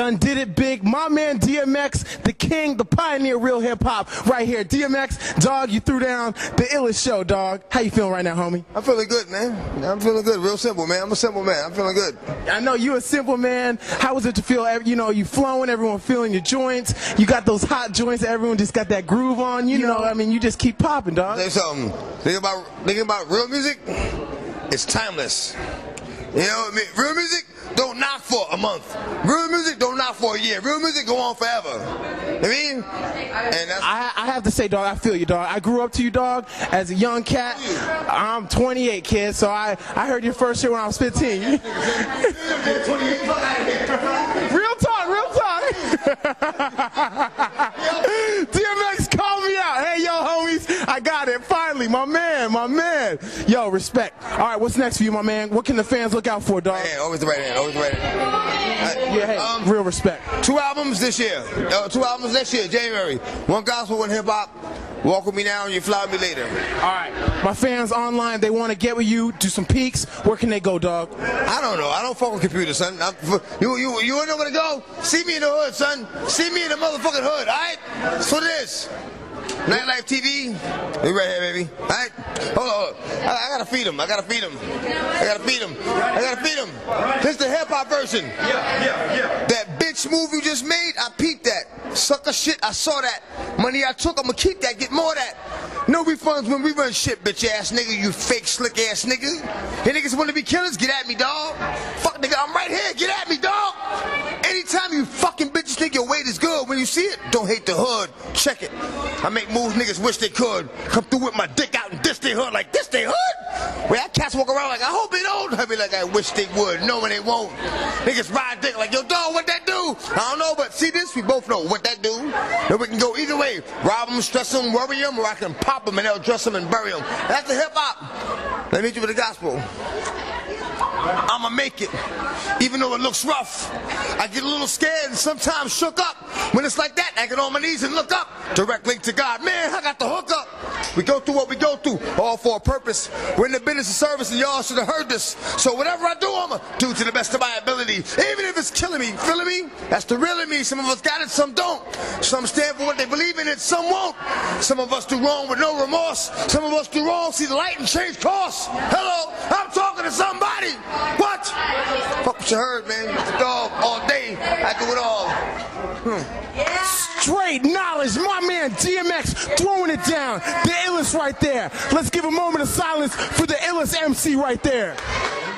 done did it big. My man DMX, the king, the pioneer, real hip hop, right here. DMX, dog, you threw down the illest show, dog. How you feeling right now, homie? I'm feeling good, man. I'm feeling good. Real simple, man. I'm a simple man. I'm feeling good. I know you a simple man. How was it to feel? You know, you flowing, everyone feeling your joints. You got those hot joints. Everyone just got that groove on. You know, I mean, you just keep popping, dog. Say something. Thinking about real music. It's timeless. You know what I mean? Real music don't knock for a month. Real music don't knock for a year. Real music go on forever. You know what I mean? And that's I have to say, dog, I feel you, dog. I grew up to you, dog, as a young cat. I'm 28, kid, so I heard your first shit when I was 15. Real talk, real talk. DMX, call me out. Hey, yo, homies, I got it. Finally, my man, my man. Yo, respect. All right, what's next for you, my man? What can the fans look out for, dog? right hand, always the right hand, always the right hand. Yeah, hey, real respect. 2 albums this year. 2 albums next year, January. 1 gospel, 1 hip hop. Walk with me now and you fly with me later. All right. My fans online, they want to get with you, do some peaks. Where can they go, dog? I don't know. I don't fuck with computers, son. You want to know where to go? See me in the hood, son. See me in the motherfucking hood, all right? That's what it is. Nightlife TV, we right here, baby. All right? Hold on. I gotta feed him. I gotta feed him. I gotta feed him. I gotta feed him. This is the hip hop version. Yeah. That bitch move you just made, I peeped that. Sucker shit, I saw that. Money I took, I'ma keep that. Get more of that. No refunds when we run shit, bitch ass nigga. You fake slick ass nigga. You niggas wanna be killers? Get at me, dog. Fuck nigga, I'm right here. Get at me, dog. Anytime you fucking bitches think your weight is good, when you see it, don't hate the hood. Check it. I make moves niggas wish they could. Come through with my dick out and diss they hood like this they hood? Where that cats walk around like, I hope they don't. I be like, I wish they would. No, when they won't. Niggas ride dick like, yo, dog, what that do? I don't know, but see this? We both know what that do. Then we can go either way. Rob them, stress them, worry them, or I can pop them and they'll dress them and bury them. That's the hip hop. Let me meet you with the gospel. I'ma make it, even though it looks rough. I get a little scared and sometimes shook up. When it's like that, I get on my knees and look up. Direct link to God. Man, I got the hook up. We go through what we go through, all for a purpose. We're in the business of service and y'all should have heard this. So whatever I do, I'ma do to the best of my ability. Even if it's killing me, feeling me? That's the real in me. Some of us got it, some don't. Some stand for what they believe in it, some won't. Some of us do wrong with no remorse. Some of us do wrong, see the light and change course. Hello, I'm talking to somebody. What? Fuck what you heard, man. The dog all day. I do it all. Straight knowledge. My man DMX throwing it down. The illest right there. Let's give a moment of silence for the illest MC right there.